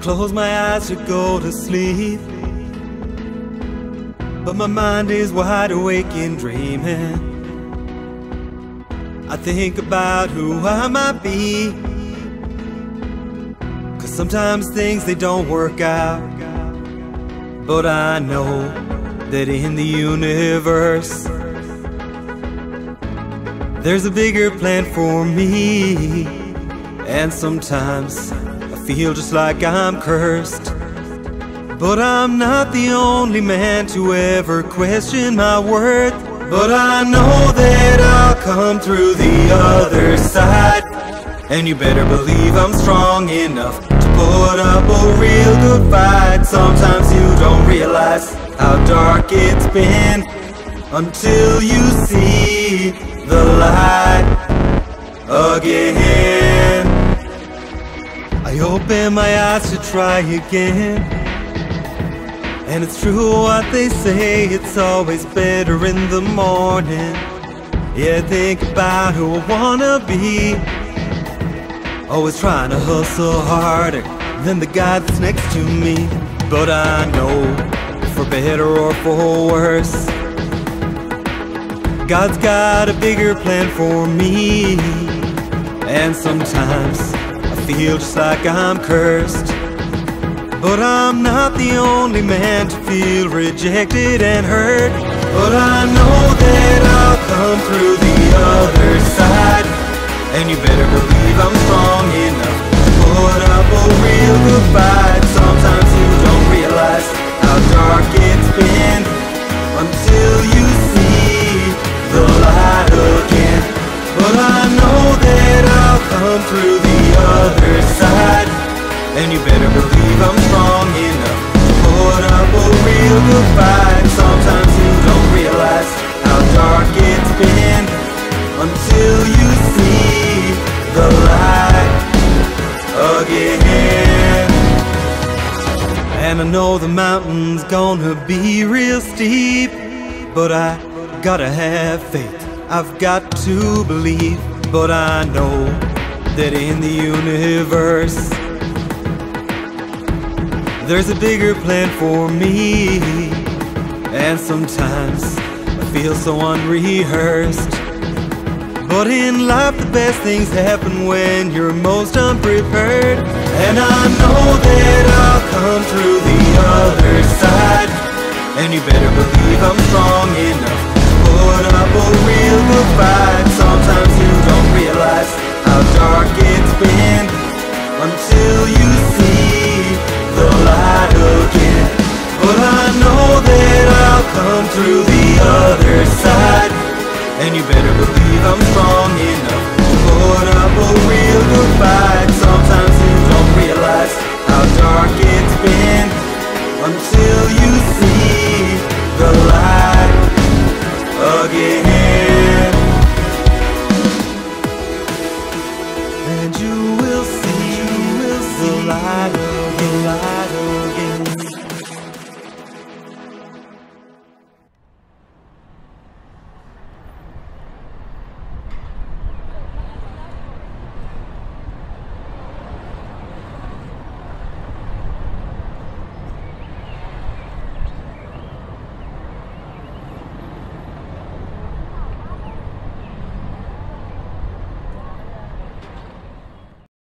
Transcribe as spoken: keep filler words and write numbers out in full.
close my eyes to go to sleep, but my mind is wide awake and dreaming. I think about who I might be, 'cause sometimes things they don't work out. But I know that in the universe there's a bigger plan for me. And sometimes I feel just like I'm cursed, but I'm not the only man to ever question my worth. But I know that I'll come through the other side, and you better believe I'm strong enough to put up a real good fight. Sometimes you don't realize how dark it's been until you see the light again. I open my eyes to try again, and it's true what they say, it's always better in the morning. Yeah, think about who I wanna be, always trying to hustle harder than the guy that's next to me. But I know, for better or for worse, God's got a bigger plan for me. And sometimes I feel just like I'm cursed, but I'm not the only man to feel rejected and hurt. But I know that I'll come through the other side, and you better believe I'm strong enough to put up a real good fight. Sometimes you don't realize how dark it's been until you see the light again. But I know that I'll come through the other side, and you better believe I'm strong enough to put up a real good fight. Sometimes you don't realize how dark it's been until you see the light again. And I know the mountain's gonna be real steep, but I gotta have faith, I've got to believe. But I know that in the universe there's a bigger plan for me. And sometimes I feel so unrehearsed, but in life the best things happen when you're most unprepared. And I know that I'll come through the other side, and you better believe I'm strong enough to put up a real good fight. Sometimes you don't realize how dark it's been until you see the light again. But I know that I'll come through the other side, and you better believe I'm strong enough to put up a real good fight. Sometimes you don't realize how dark it's been until you see the light again.